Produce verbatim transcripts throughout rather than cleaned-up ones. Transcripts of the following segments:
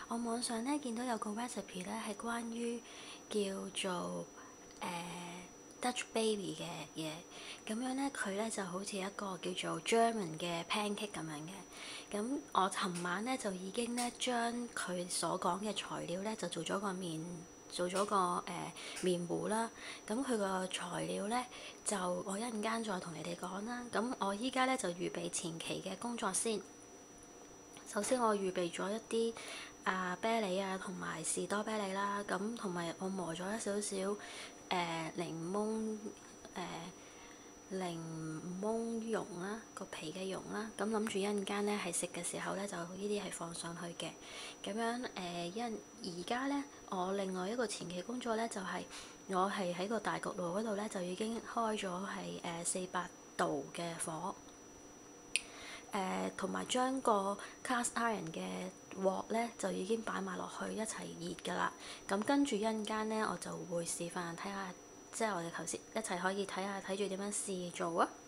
我網上咧見到有個 recipe 咧係關於叫做誒、呃、Dutch baby 嘅嘢，咁樣咧佢咧就好似一個叫做 German 嘅 pancake 咁樣嘅。咁我尋晚咧就已經咧將佢所講嘅材料咧就做咗個麵，做咗個誒、呃、麵糊啦。咁佢個材料咧就我一陣間再同你哋講啦。咁我依家咧就預備前期嘅工作先。首先我預備咗一啲啊啤梨啊同埋士多啤梨啦，咁同埋我磨咗一少少誒檸檬誒檸檬蓉啦，個皮嘅蓉啦，咁諗住一陣間咧係食嘅時候咧就呢啲係放上去嘅。咁樣誒一而家咧我另外一個前期工作咧就係、是、我係喺個大焗爐嗰度咧就已經開咗係誒四百度嘅火。誒同埋將個 cast iron 嘅鑊咧就已經擺埋落去一齊熱㗎啦。咁跟住一陣間咧，我就會示範睇下，即係我哋頭先一齊可以睇下睇住點樣試做啊。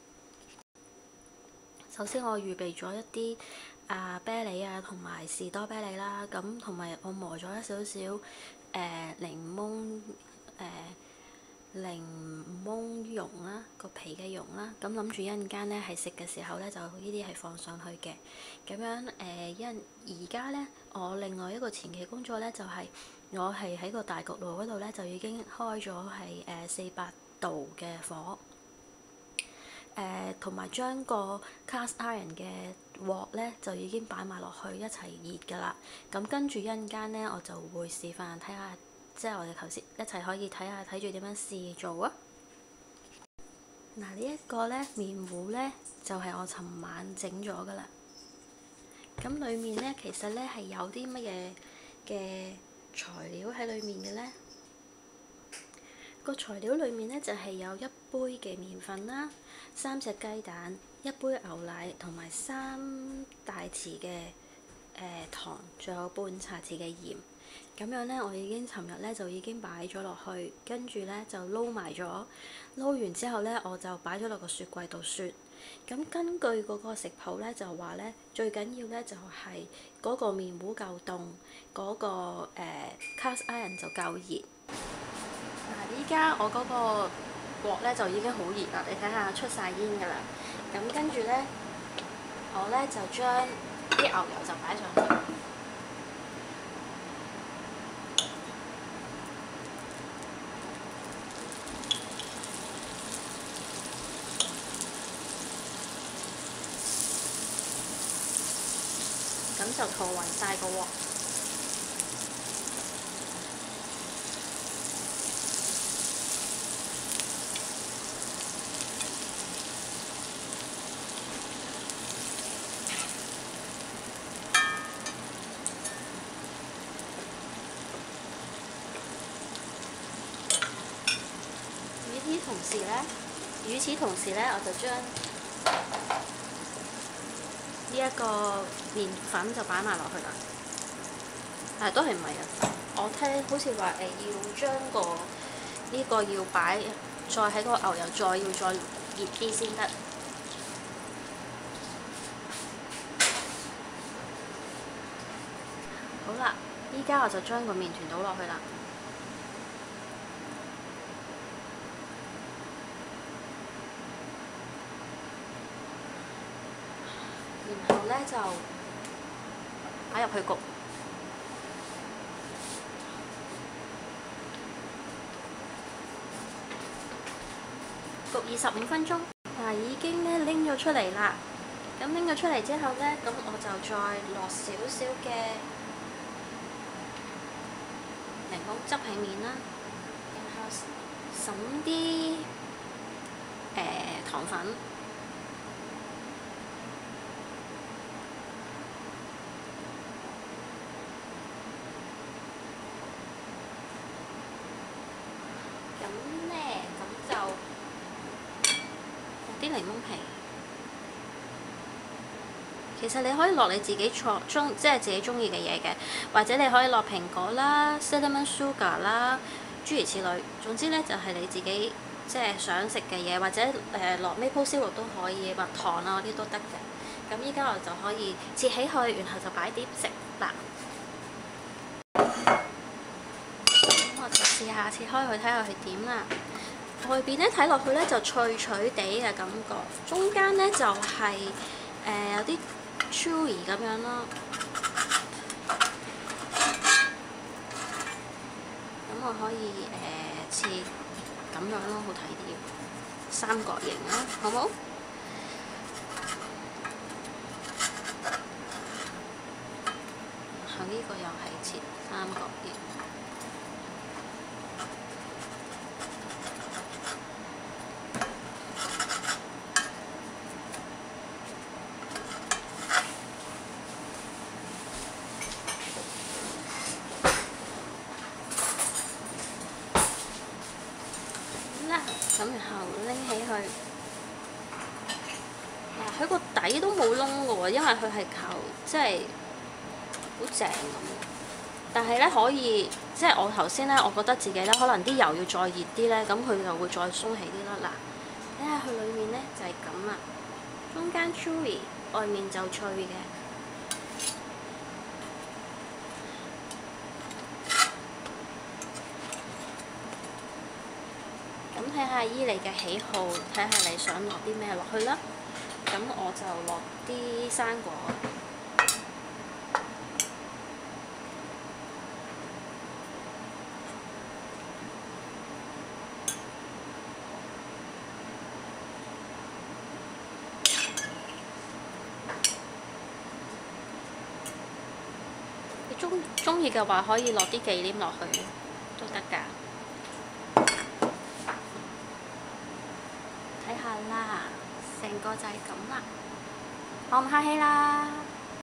首先我預備咗一啲啊啤梨啊同埋士多啤梨啦，咁同埋我磨咗一少少誒檸檬誒。呃檸檬蓉啦，個皮嘅蓉啦，咁諗住一陣間咧係食嘅時候咧就呢啲係放上去嘅。咁樣誒一而家咧我另外一個前期工作咧就係、是、我係喺個大焗爐嗰度咧就已經開咗係誒四百度嘅火。誒同埋將個 cast iron 嘅鑊咧就已經擺埋落去一齊熱㗎啦。咁跟住一陣間咧我就會示範睇下。即係我哋頭先一齊可以睇下睇住點樣試做啊！嗱，呢一個咧麵糊咧就係我尋晚整咗噶啦。咁裡面咧其實咧係有啲乜嘢嘅材料喺裡面嘅咧？個材料裡面咧就係有一杯嘅麵粉啦，三隻雞蛋，一杯牛奶同埋三大匙嘅誒糖，仲有半茶匙嘅鹽。咁樣咧，我已經尋日咧就已經擺咗落去，跟住咧就撈埋咗，撈完之後咧我就擺咗落個雪櫃度雪。咁根據嗰個食譜咧就話咧，最緊要咧就係嗰個麵糊夠凍，嗰、嗰個、呃、cast iron 就夠熱。嗱，依家我嗰個鑊咧就已經好熱啦，你睇下出晒煙㗎啦。咁跟住咧，我咧就將啲牛油就擺上去。咁就塗勻晒個鑊。與此同時咧，與此同時咧，我就將呢一個麵粉就擺埋落去啦，但係都係唔係啊？我聽好似話誒要將個呢個要擺，再喺個牛油再要再熱啲先得。好啦，依家我就將個麵團倒落去啦。然後咧就擺入去焗，焗二十五分鐘。嗱，已經咧拎咗出嚟啦。咁拎咗出嚟之後咧，咁我就再落少少嘅檸檬汁喺面啦，然後揼啲誒糖粉。咁咧，咁就落啲檸檬皮。其實你可以落你自己錯中，即係自己中意嘅嘢嘅，或者你可以落蘋果啦、cinnamon sugar 啦，諸如此類。總之咧，就係、是、你自己即係想食嘅嘢，或者誒落 maple syrup 都可以，蜜糖啊嗰啲都得嘅。咁依家我就可以切起去，然後就擺碟食啦。 試下切開佢睇下佢點啦。外邊咧睇落去咧就脆脆地嘅感覺，中間咧就係、是、誒、呃、有啲 chewy 咁樣咯。咁我可以誒、呃、切咁樣咯，好睇啲，三角形啦，好冇？然後呢個又係切三角形。咁然後拎起佢，嗱佢個底都冇窿嘅喎，因為佢係靠即係好正咁。但係咧可以，即係我頭先咧，我覺得自己咧可能啲油要再熱啲咧，咁佢就會再鬆起啲啦。嗱，睇下佢裡面咧就係咁啦，中間 chewy， 外面就脆嘅。咁睇下依你嘅喜好，睇下你想落啲咩落去啦。咁我就落啲生果，你中中意嘅話可以落啲忌廉落去都得㗎。睇下啦，成個就係咁啦，我唔客氣啦〜